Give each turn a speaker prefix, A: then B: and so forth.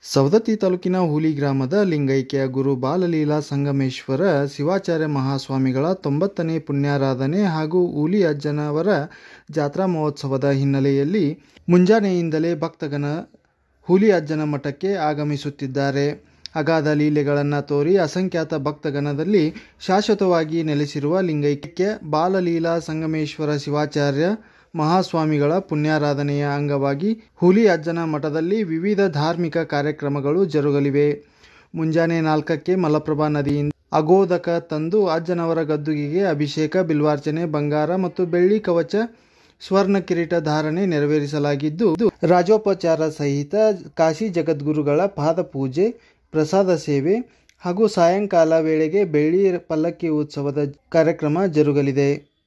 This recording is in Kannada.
A: ಸವದತ್ತಿ ತಾಲೂಕಿನ ಹೂಲಿ ಗ್ರಾಮದ ಲಿಂಗೈಕ್ಯ ಗುರು ಬಾಲಲೀಲಾ ಸಂಗಮೇಶ್ವರ ಶಿವಾಚಾರ್ಯ ಮಹಾಸ್ವಾಮಿಗಳ 90ನೇ ಪುಣ್ಯಾರಾಧನೆ ಹಾಗೂ ಹೂಲಿ ಅಜ್ಜನವರ ಜಾತ್ರಾ ಮಹೋತ್ಸವದ ಹಿನ್ನೆಲೆಯಲ್ಲಿ ಮುಂಜಾನೆಯಿಂದಲೇ ಭಕ್ತಗಣ ಹೂಲಿ ಅಜ್ಜನ ಮಠಕ್ಕೆ ಆಗಮಿಸುತ್ತಿದ್ದಾರೆ. ಅಗಾಧ ಲೀಲೆಗಳನ್ನು ತೋರಿ ಅಸಂಖ್ಯಾತ ಭಕ್ತಗಣದಲ್ಲಿ ಶಾಶ್ವತವಾಗಿ ನೆಲೆಸಿರುವ ಲಿಂಗೈಕ್ಯ ಬಾಲಲೀಲಾ ಸಂಗಮೇಶ್ವರ ಶಿವಾಚಾರ್ಯ ಮಹಾಸ್ವಾಮಿಗಳ ಪುಣ್ಯಾರಾಧನೆಯ ಅಂಗವಾಗಿ ಹೂಲಿ ಅಜ್ಜನ ಮಠದಲ್ಲಿ ವಿವಿಧ ಧಾರ್ಮಿಕ ಕಾರ್ಯಕ್ರಮಗಳು ಜರುಗಲಿವೆ. ಮುಂಜಾನೆ 4ಕ್ಕೆ ಮಲಪ್ರಭಾ ನದಿಯಿಂದ ಅಗೋದಕ ತಂದು ಅಜ್ಜನವರ ಗದ್ದುಗೆಗೆ ಅಭಿಷೇಕ, ಬಿಲ್ವಾರ್ಚನೆ, ಬಂಗಾರ ಮತ್ತು ಬೆಳ್ಳಿ ಕವಚ, ಸ್ವರ್ಣ ಕಿರೀಟ ಧಾರಣೆ ನೆರವೇರಿಸಲಾಗಿದ್ದು, ರಾಜೋಪಚಾರ ಸಹಿತ ಕಾಶಿ ಜಗದ್ಗುರುಗಳ ಪಾದ ಪೂಜೆ, ಪ್ರಸಾದ ಸೇವೆ ಹಾಗೂ ಸಾಯಂಕಾಲ ವೇಳೆಗೆ ಬೆಳ್ಳಿ ಪಲ್ಲಕ್ಕಿ ಉತ್ಸವದ ಕಾರ್ಯಕ್ರಮ ಜರುಗಲಿದೆ.